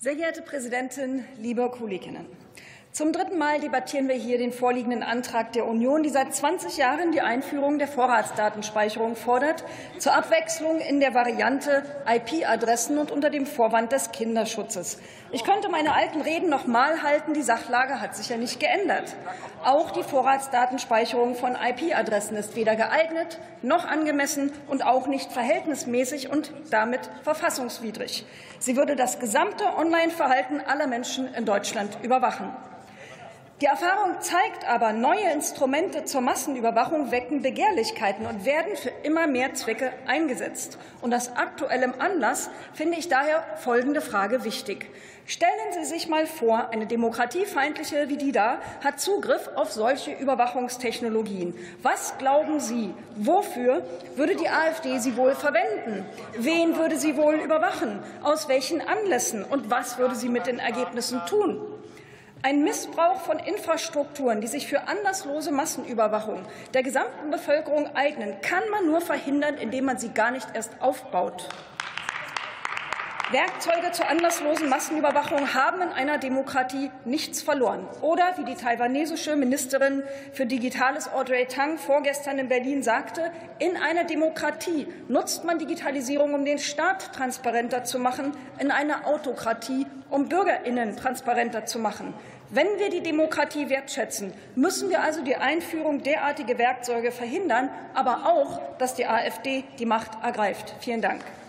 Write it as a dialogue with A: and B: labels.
A: Sehr geehrte Präsidentin, liebe Kolleginnen! Zum dritten Mal debattieren wir hier den vorliegenden Antrag der Union, die seit 20 Jahren die Einführung der Vorratsdatenspeicherung fordert, zur Abwechslung in der Variante IP-Adressen und unter dem Vorwand des Kinderschutzes. Ich könnte meine alten Reden noch mal halten, die Sachlage hat sich ja nicht geändert. Auch die Vorratsdatenspeicherung von IP-Adressen ist weder geeignet noch angemessen und auch nicht verhältnismäßig und damit verfassungswidrig. Sie würde das gesamte Online-Verhalten aller Menschen in Deutschland überwachen. Die Erfahrung zeigt aber, neue Instrumente zur Massenüberwachung wecken Begehrlichkeiten und werden für immer mehr Zwecke eingesetzt. Und aus aktuellem Anlass finde ich daher folgende Frage wichtig. Stellen Sie sich mal vor, eine demokratiefeindliche wie die da hat Zugriff auf solche Überwachungstechnologien. Was glauben Sie, wofür würde die AfD sie wohl verwenden? Wen würde sie wohl überwachen? Aus welchen Anlässen? Und was würde sie mit den Ergebnissen tun? Ein Missbrauch von Infrastrukturen, die sich für anlasslose Massenüberwachung der gesamten Bevölkerung eignen, kann man nur verhindern, indem man sie gar nicht erst aufbaut. Werkzeuge zur anlasslosen Massenüberwachung haben in einer Demokratie nichts verloren. Oder wie die taiwanesische Ministerin für Digitales Audrey Tang vorgestern in Berlin sagte, in einer Demokratie nutzt man Digitalisierung, um den Staat transparenter zu machen, in einer Autokratie, um BürgerInnen transparenter zu machen. Wenn wir die Demokratie wertschätzen, müssen wir also die Einführung derartiger Werkzeuge verhindern, aber auch, dass die AfD die Macht ergreift. Vielen Dank.